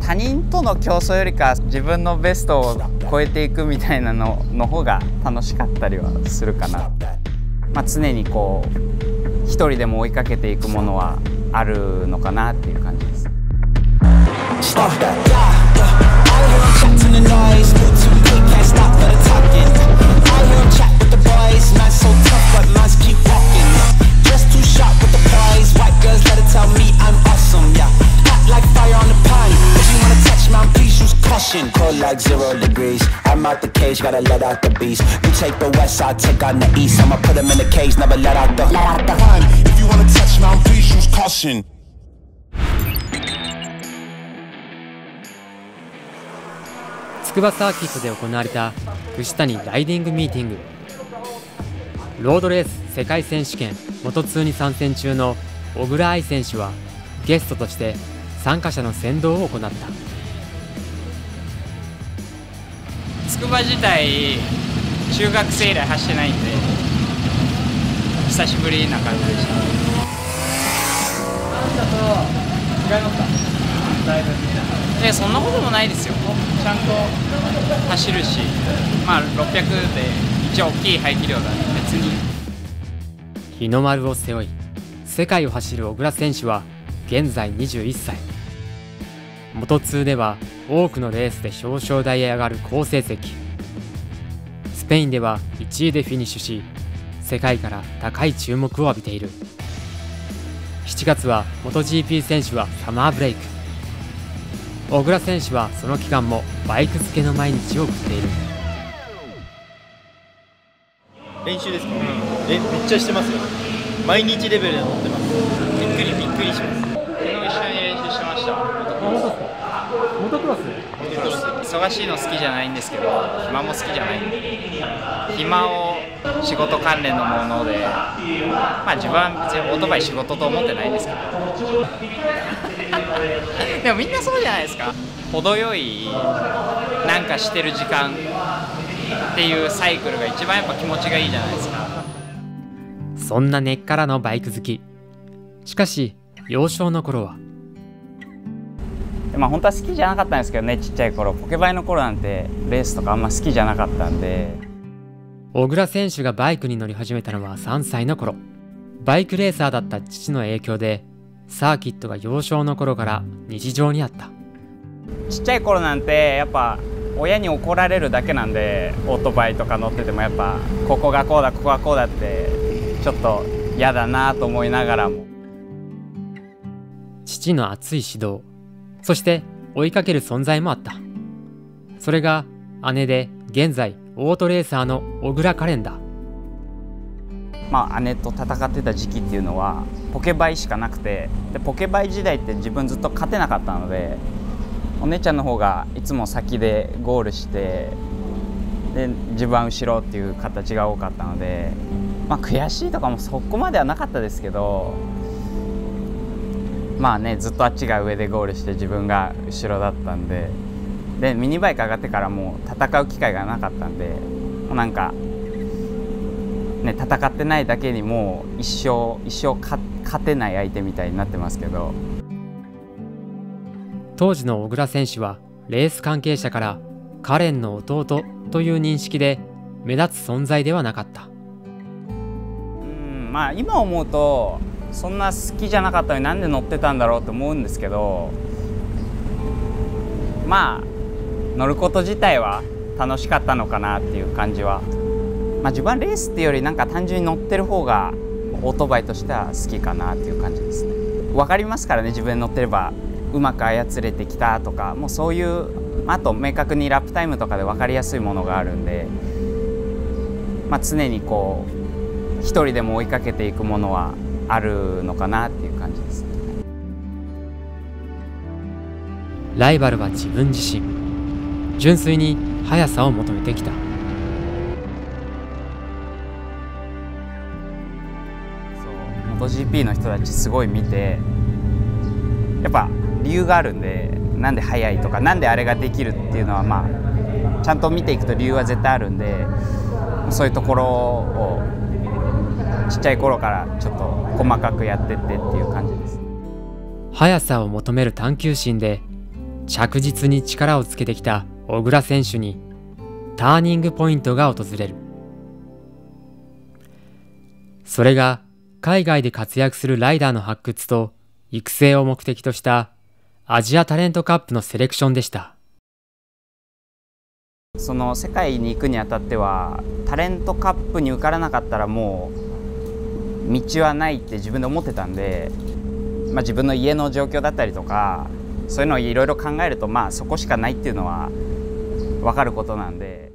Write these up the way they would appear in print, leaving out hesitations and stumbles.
他人との競争よりか自分のベストを超えていくみたいなの方が楽しかったりはするかな。常にこう一人でも追いかけていくものはあるのかなっていう感じです。 Cold like 0 degrees. I'm out the cage, gotta let out the beast. You take the west, I take on the east. I'ma put them in the cage, never let out the fun. If you wanna touch me, please use caution. 筑波サーキットで行われた串谷ライディングミーティング。ロードレース世界選手権元2に参戦中の小倉愛選手はゲストとして参加者の先導を行った。 筑波自体中学生以来走ってないんで久しぶりな感じでした。違いますか？だいぶ。そんなこともないですよ。ちゃんと走るし、600で一応大きい排気量だね。別に日の丸を背負い世界を走る小倉選手は現在21歳。元2では多くのレースで表彰台へ上がる好成績。スペインでは1位でフィニッシュし世界から高い注目を浴びている。7月は MotoGP 選手はサマーブレイク。小倉選手はその期間もバイク漬けの毎日を送っている。 練習ですか？めっちゃしてますよ。毎日レベルで乗ってます。びっくりします。 昨日一緒に練習してました。 モトクロス忙しいの好きじゃないんですけど暇も好きじゃないんで、暇を仕事関連のもので、自分は別にオートバイ仕事と思ってないんですけどでもみんなそうじゃないですか。程よいなんかしてる時間っていうサイクルが一番やっぱ気持ちがいいじゃないですか。 そんな根っからのバイク好き。しかし幼少の頃は本当は好きじゃなかったんですけどね。ちっちゃい頃ポケバイの頃なんてレースとかあんま好きじゃなかったんで。 小倉選手がバイクに乗り始めたのは3歳の頃。バイクレーサーだった父の影響でサーキットが幼少の頃から日常にあった。 ちっちゃい頃なんてやっぱ親に怒られるだけなんで、オートバイとか乗っててもやっぱここがこうだここがこうだってちょっと嫌だなと思いながらも、 父の熱い指導、そして追いかける存在もあった。それが姉で現在オートレーサーの小倉カレンだ。 姉と戦ってた時期っていうのはポケバイしかなくて、でポケバイ時代って自分ずっと勝てなかったので、お姉ちゃんの方がいつも先でゴールしてで自分は後ろっていう形が多かったので、悔しいとかもそこまではなかったですけど、ずっとあっちが上でゴールして自分が後ろだったんで、ミニバイク上がってからもう戦う機会がなかったんで、なんか戦ってないだけにもう一生勝てない相手みたいになってますけど。 当時の小倉選手はレース関係者からカレンの弟という認識で目立つ存在ではなかった。 今思うとそんな好きじゃなかったのになんで乗ってたんだろうと思うんですけど、乗ること自体は楽しかったのかなっていう感じは。自分はレースっていうよりなんか単純に乗ってる方がオートバイとしては好きかなっていう感じですね。分かりますからね、自分で乗ってればうまく操れてきたとか、もうそういうあと明確にラップタイムとかで分かりやすいものがあるんで、常にこう一人でも追いかけていくものはあるのかなっていう感じです。 ライバルは自分自身。純粋に速さを求めてきた。 MotoGP の人たちすごい見て、やっぱ理由があるんで、なんで速いとかなんであれができるっていうのはちゃんと見ていくと理由は絶対あるんで、そういうところをちっちゃい頃からちょっと細かくやってってっていう感じです。 速さを求める探求心で着実に力をつけてきた小倉選手にターニングポイントが訪れる。それが海外で活躍するライダーの発掘と育成を目的としたアジアタレントカップのセレクションでした。 その世界に行くにあたってはタレントカップに受からなかったらもう道はないって自分で思ってたんで、自分の家の状況だったりとかそういうのをいろいろ考えるとそこしかないっていうのは分かることなんで。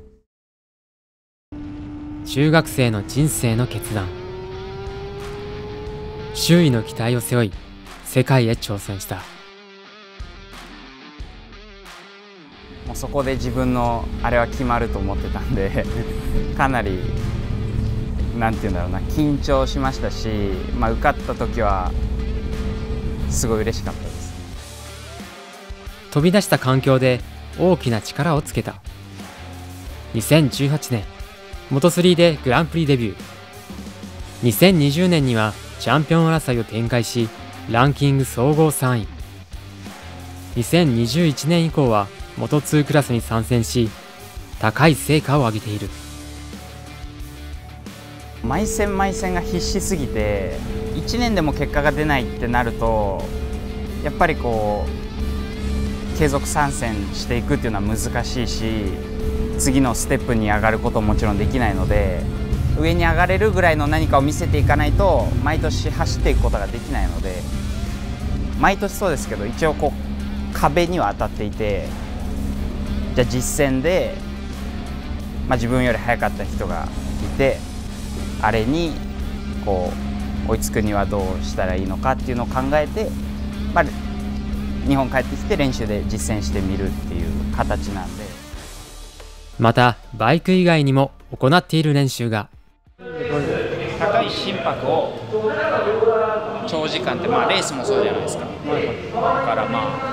中学生の人生の決断。周囲の期待を背負い世界へ挑戦した。 もうそこで自分のあれは決まると思ってたんでかなりなんていうんだろうな、緊張しましたし、受かった時はすごい嬉しかったです。 飛び出した環境で大きな力をつけた。2018年モト3でグランプリデビュー。2020年にはチャンピオン争いを展開しランキング総合3位。2021年以降はモト2クラスに参戦し高い成果を上げている。 毎戦毎戦が必死すぎて1年でも結果が出ないってなるとやっぱり継続参戦していくっていうのは難しいし、次のステップに上がることももちろんできないので、上に上がれるぐらいの何かを見せていかないと毎年走っていくことができないので、毎年そうですけど一応壁には当たっていて、じゃあ実戦で、自分より速かった人がいてあれに追いつくにはどうしたらいいのかっていうのを考えて、日本帰ってきて練習で実践してみるっていう形なんで。 またバイク以外にも行っている練習が高い心拍を長時間って、レースもそうじゃないですか。だから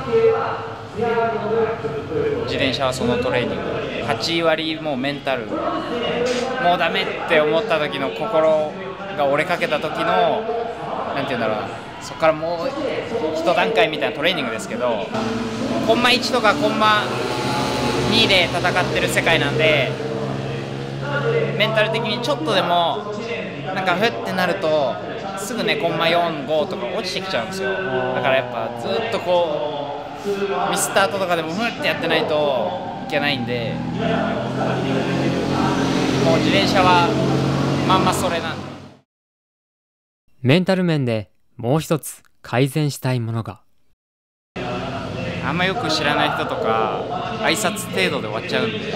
自転車はそのトレーニング8割もうメンタル、もうダメって思った時の心が折れかけた時のなんていうんだろうな、そこからもう一段階みたいなトレーニングですけど、コンマ1とかコンマ2で戦ってる世界なんで、メンタル的にちょっとでもなんかふってなるとすぐねコンマ4、5とか落ちてきちゃうんですよ。だからやっぱずっとミスタートとかでもふってやってないといけないんで、もう自転車はそれなんで。 メンタル面でもう一つ改善したいものが、 あんまよく知らない人とか挨拶程度で終わっちゃうんで、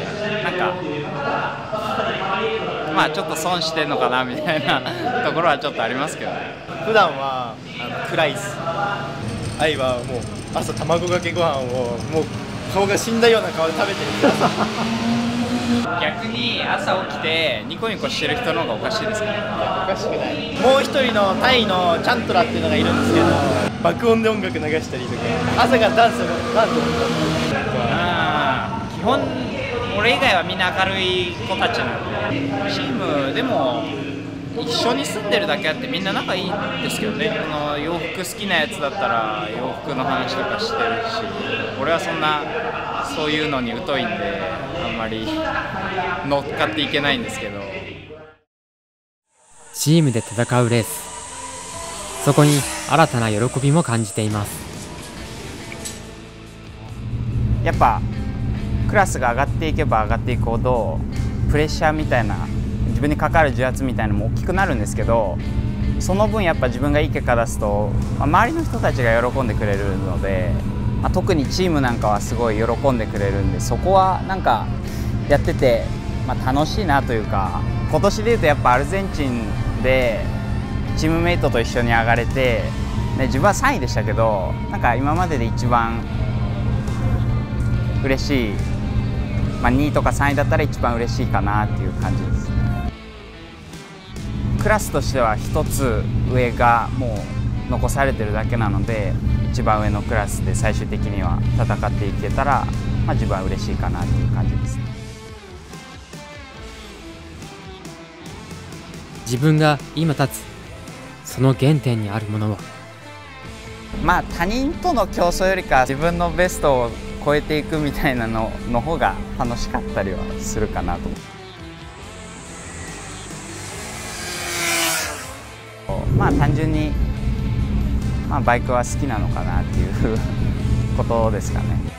ちょっと損してんのかなみたいなところはちょっとありますけどね。 普段は暗いっす。愛はもう朝卵かけご飯をもう顔が死んだような顔で食べてるんで逆に朝起きてニコニコしてる人の方がおかしいですからおかしくない。もう一人のタイのチャントラっていうのがいるんですけど、爆音で音楽流したりとか、朝からダンスを基本俺以外はみんな明るい子たちなんで、チームでも一緒に住んでるだけあってみんな仲いいんですけどね。洋服好きなやつだったら洋服の話とかしてるし、俺はそういうのに疎いんであんまり乗っかっていけないんですけど。 チームで戦うレース、そこに新たな喜びも感じています。 やっぱクラスが上がっていけば上がっていくほどプレッシャーみたいな、自分にかかる重圧みたいなのも大きくなるんですけど、その分やっぱ自分がいい結果出すと、周りの人たちが喜んでくれるので、特にチームなんかはすごい喜んでくれるんで、そこはなんかやってて、楽しいなというか、今年でいうとやっぱアルゼンチンでチームメイトと一緒に上がれて、自分は3位でしたけど、なんか今までで一番嬉しい、2位とか3位だったら一番嬉しいかなっていう感じですね。クラスとしては1つ上がもう残されてるだけなので、一番上のクラスで最終的には戦っていけたら、自分は嬉しいかなっていう感じですね。 自分が今立つその原点にあるものは、 他人との競争よりか自分のベストを超えていくみたいなの方が楽しかったりはするかなと。まあ単純に、バイクは好きなのかなっていうことですかね。